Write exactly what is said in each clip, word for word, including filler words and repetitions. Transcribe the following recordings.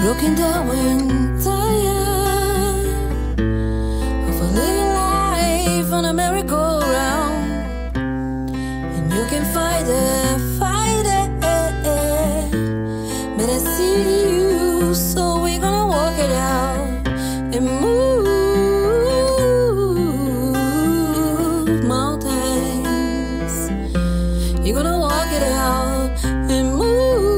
broken down and tired of a living life on a merry-go-round, and you can fight it, fight it, but I see you, so we're gonna walk it out and move mountains. You're gonna walk it out and move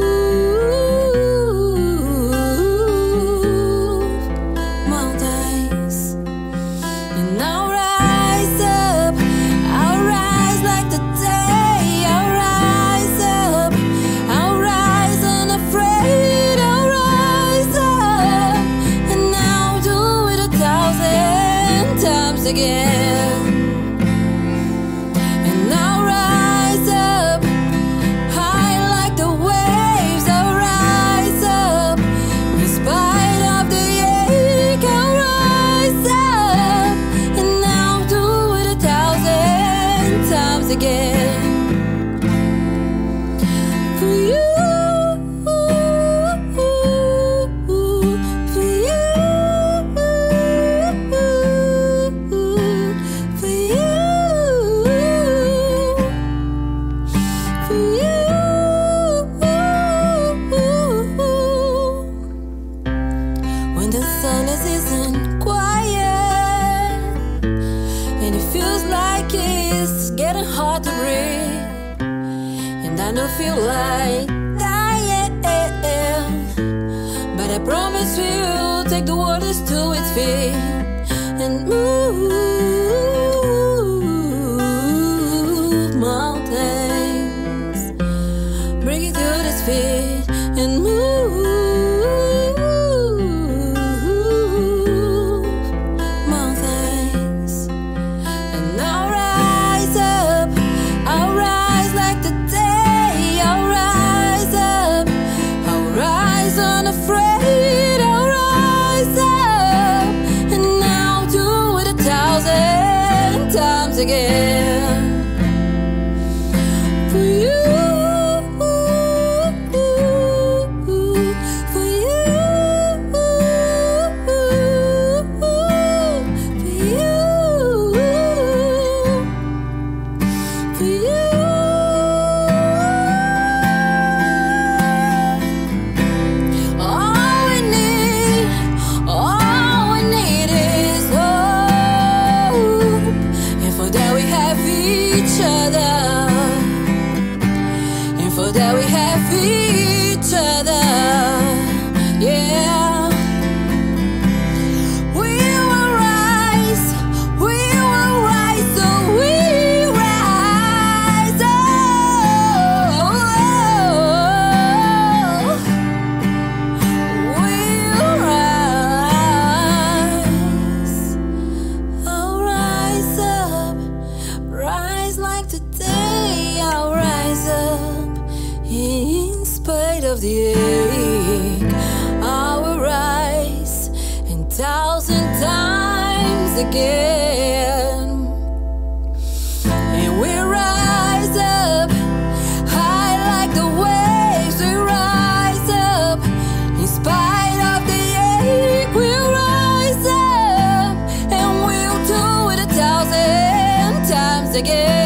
mountains. And I'll rise up, I'll rise like the day. I'll rise up, I'll rise unafraid. I'll rise up, and I'll do it a thousand times again. And I'll rise up high like the waves. I'll rise up in spite of the ache. I'll rise up, and I'll do it a thousand times again. For you, for you, for you, for you. When the silence isn't quiet and it feels like it's getting hard to breathe, and I don't feel like dying, but I promise you, take the waters to its feet and move mountains. Bring it to its feet and move mountains. And I'll rise up, I'll rise like the day. I'll rise up, I'll rise unafraid. I'll rise up, and I'll do it a thousand times again. For you, for you, for you, for you. All we need, all we need is hope, and for that we have each other, and for that we have each other, yeah. We will rise, we will rise, so we rise, oh, we'll rise. I'll rise up, rise like today. I'll rise up in spite of the ache. I will rise a thousand times again. And we rise up high like the waves. We rise up in spite of the ache. We'll rise up, and we'll do it a thousand times again.